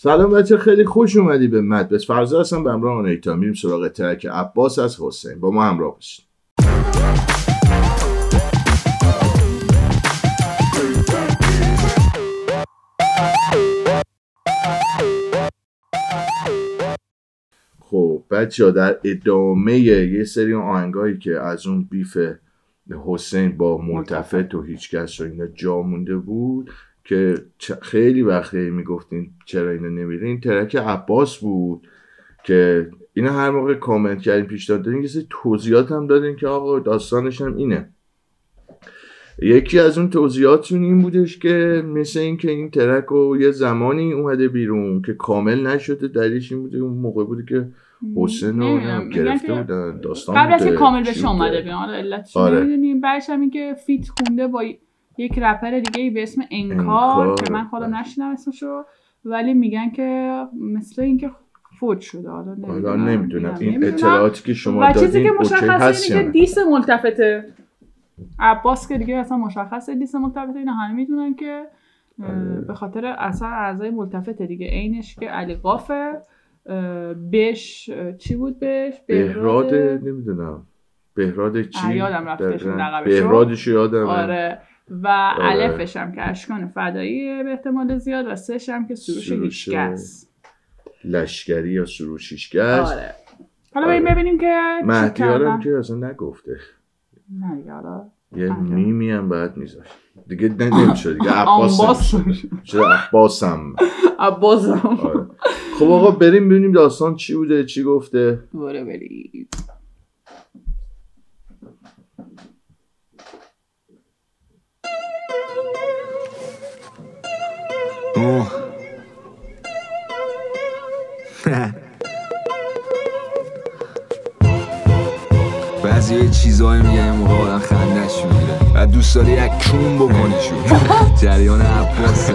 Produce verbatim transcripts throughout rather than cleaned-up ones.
سلام بچه، خیلی خوش اومدی به مدبس. فرضا هستم به همراه آنیتا. میریم سراغ ترک عباس از حسین. با ما همراه باشید. خب بچه، در ادامه یه سری آهنگایی که از اون بیف حسین با ملتفت و هیچکس و اینا جا مونده بود که خیلی وقتی میگفتین چرا اینو نمیرین، ترک عباس بود که اینا هر موقع کامنت کردین پیشنهاد دادین، یه سری توضیحات هم دادین که آقا داستانش هم اینه. یکی از اون توضیحاتون این بودش که مثل این که این ترک رو یه زمانی اومده بیرون که کامل نشده. دلیلش این بوده اون موقع بوده که حسین رو گرفته بودن، داستان قبل از که کامل بشه اومده بیرون. حالا علتش نمیدونیم. بعدش هم این که فیت خونده با یک رپر دیگه به اسم انکار که من خودم نشیدم اسمشو، ولی میگن که مثل این که فوت شده. حالا نمیدونم نمیدونم این اطلاعاتی که شما دادین. و چیزی که مشخصه اینه که دیس ملتفته عباس که دیگه اصلا مشخصه دیس ملتفته. اینا همه میدونن که به خاطر اثر اعضای ملتفته دیگه. عینش که علی قافه بهش چی بود؟ بهش بهراد نمیدونم بهراد چی یادم رفتش لقبشو، بهرادش یادم. آره. و آره. الفش هم که اشکان فدایی به احتمال زیاد و سهش هم که سروش هیچکس لشکری یا سروش هیچکس. آره. حالا بریم آره. ببینیم که مهدیارم که اصلا نگفته. نه دیگه حالا یه میمی هم باید میذاشت دیگه. نمیشه دیگه. عباس شده عباسم عباسم. آره. خب آقا بریم ببینیم داستان چی بوده، چی گفته. بره بریم. اوه بعضی یه چیزایی میگه یه موقع آدم خندش میگیره و دوست داری یک کون بکنیشون. جریان عباسه.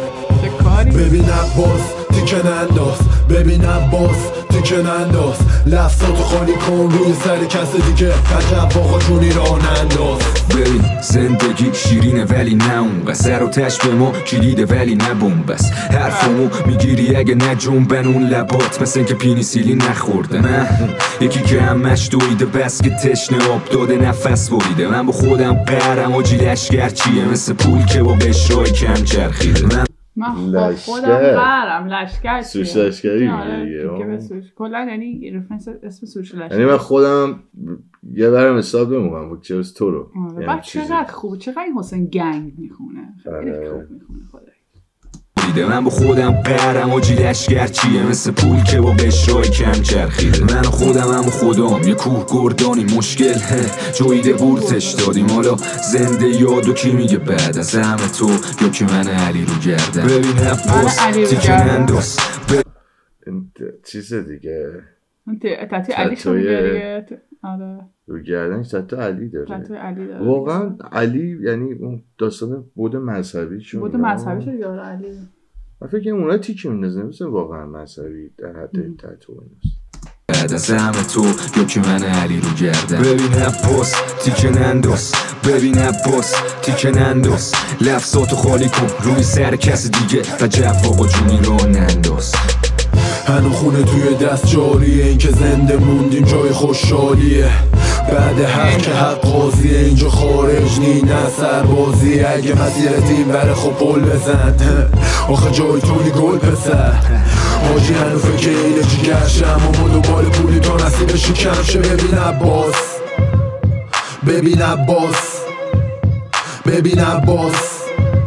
ببین عباس تیکن انداز، ببین عباس تیکن انداز، لفظاتو خالی کن روی سر کس دیگه، عجب آقا جونی را ننداز. ببین زندگی شیرینه ولی نه اون قصر و تش به ما کلیده ولی نه بومبس. حرفمو میگیری اگه نه جنبن اون لبات، مثل که پینیسیلی نخورده. من یکی که همش دویده بس که تشنه آب داده نفس بریده. من با خودم قهرم و جیلشگر چیه، مثل پول که با قشرای کم چرخیده. من من با خودم قهرم لشگر چیه. سوش لشگری میگه کلا، یعنی رفرنس اسم سوش لشگری. یعنی من خودم یه برم حساب بمونم با چرس تو رو. بعد چقدر خوبه، چقدر این حسین گنگ میخونه. خیلی خوب میخونه خدایی. من با خودم قهرم و جیلشگر چیه، مثل پول که با قشرای کم چرخیده. من خودم هم خودم یه کوه گردانی مشکل جویده بورتش دادیم. حالا زنده یادو کی میگه بعد از همه تو، یا که من علی رو گردم. ببین عباس تیکن انداز چیز دیگه تطوی علی شو میگه. آره رو گردنش تطوی علی داره. تطوی علی داره واقعا. علی یعنی اون داستان بود مذهبی شون بود مذهبی شد یاره علی. من فکر کنم اونها تیکه میندازن مثل واقعا مذهبی در حد تطوی ایناست. بعد از همه تو یا که من علی رو گردم. ببین عباس تیکن انداز، ببین عباس تیکن انداز، لفظاتو خالی کن روی سر کس دیگه و جب آقا جونی رو ننداز. هنو خونه توی دست جاریه، این که زنده موندیم جای خوشحالیه. بعد هر که حق قاضیه اینجا خارج نی نه سربازی. اگه مسیرت این بره خب پل بزن، آخه جای توی گل پسر. حاجی هنو فکر اینه چی گرشم و ما دوبال پولی تا نصیبشی کم شه. ببین عباس، ببین عباس، ببین عباس،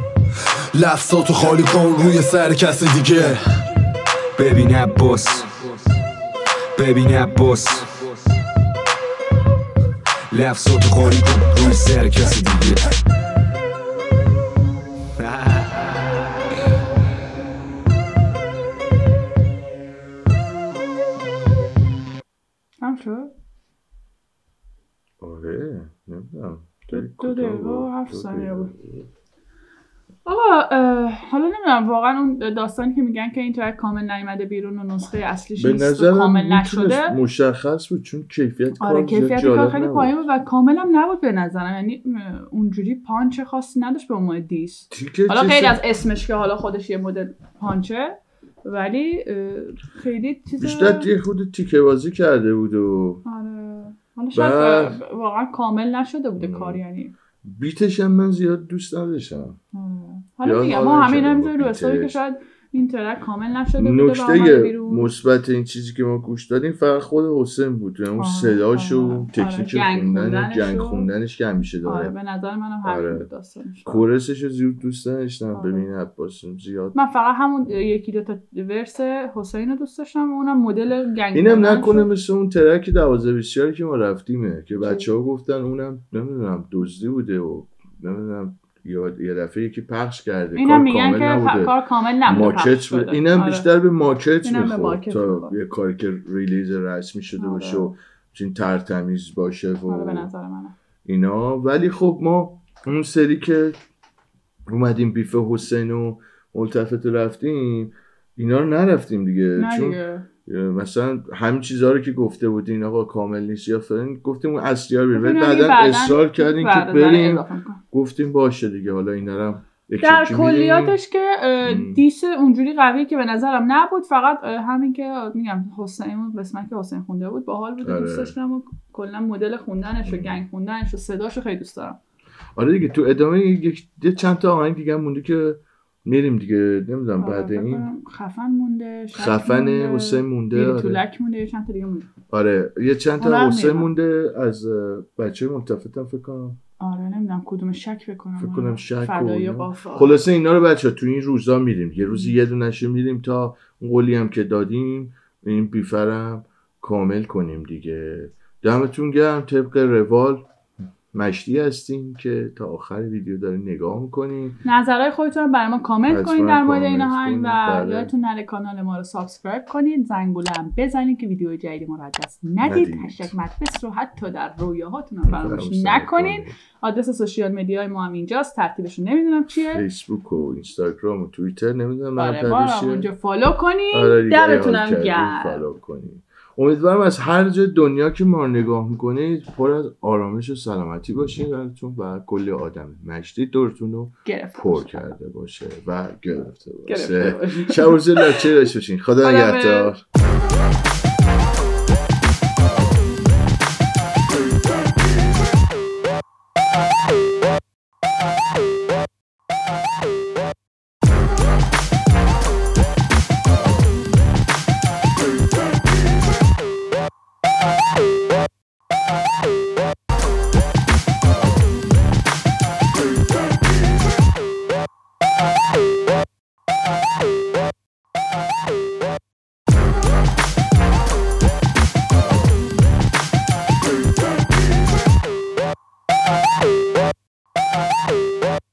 لفظاتو خالی کن روی سر کس دیگه. ببین عباس، ببین عباس، لفظاتو خالی کن روی سر کسی دیگه. هم شد؟ آره نمیدونم دو دقیقه و هفت ثانیه بود. آقا حالا نمیدونم واقعا اون داستانی که میگن که این ترک کامل نیومده بیرون و نسخه اصلیش نیست و کامل نشده مشخص بود چون کیفیت کار آره کیفیت کار خیلی پایین بود و کامل هم نبود به نظرم. یعنی اونجوری پانچ خاصی نداشت به عنوان دیس. حالا غیر از اسمش که حالا خودش یه مدل پانچه ولی خیلی چیز بیشتر یه خود تیکه بازی کرده بود و آره حالا شاید واقعا کامل نشده بوده کار. یعنی بیتش هم من زیاد دوست نداشتم. حالا میگم ما همین نمیذاریم رو استوری که شاید این ترک کامل نشده بوده. نکته مثبت این چیزی که ما گوش دادیم فقط خود حسین بود، اون صداش و تکنیک خوندن جنگ خوندنش که همیشه داره. آره به نظر منم همین بود داستانش. کورسش رو زیاد دوست داشتم. ببین عباس زیاد من فقط همون یکی دو تا ورس حسین رو دوست داشتم، اونم مدل جنگ. اینم نکنه مثل اون ترک دوازده بیست که ما رفتیمه که بچه‌ها گفتن اونم نمیدونم دزدی بوده و نمیدونم یه دفعه یکی پخش کرده، کار کامل نبوده، کار کامل نبوده، ماکت ب... اینم آره. بیشتر به ماکت میخورد تا بخور. یه کاری که ریلیز رسمی شده آره. باشه و چین ترتمیز باشه و آره به نظر منه اینا. ولی خب ما اون سری که اومدیم بیف حسین و ملتفت رفتیم اینا رو نرفتیم دیگه، چون مثلا همین چیزها رو که گفته بودین آقا کامل نیست یا فلان گفتیم اون اصلی ها رو بریم، بعدن اصرار کردیم که بریم، گفتیم باشه دیگه حالا اینا رو در کلیاتش که دیس اونجوری قوی که به نظرم نبود، فقط همین که میگم حسین اون قسمت که حسین خونده بود باحال بود، دوست داشتم و کلا مدل خوندنش و گنگ خوندنش و صداشو خیلی دوست دارم. آره دیگه تو ادامه یک چند تا آهنگ دیگه مونده که میریم دیگه، نمیدونم بعد این خفن مونده، خفن حسین مونده، آره طولک مونده، یه چند تا دیگه مونده. آره یه چند تا حسین مونده از بچه‌های ملتفتم فکر کنم. آره نمیدونم کدوم شک فکر کنم. فکر کنم شک. فدای قافا. خلاصه اینا رو بچه‌ها تو این روزا میریم. یه روزی یه دونه‌شو میریم تا اون قولی هم که دادیم این بیفرم کامل کنیم دیگه. دمتون گرم. طبق روال مشتی هستین که تا آخر ویدیو دارین نگاه میکنین. نظرهای خودتون برای ما کامنت کنین در مورد این آهنگ و یادتون نره کانال ما رو سابسکرایب کنین، زنگوله هم بزنین که ویدیو جدید ما رو از دست ندید. هشتگ مدرس رو حتی در رویاهاتون هم فراموش نکنین. آدرس سوشیال مدیای ما هم اینجاست، ترتیبشون نمیدونم چیه، فیسبوک و اینستاگرام و توییتر نمیدونم. آره بارم اونجا فالو کنین. دمتون هم گرم. فالو کنین. امیدوارم از هر جای دنیا که ما رو نگاه میکنید پر از آرامش و سلامتی باشین براتون و کلی آدم مشتی دورتون رو پر کرده باشه و گرفته باشه. شب و روز لچه داشته باشین. خدا نگهدار.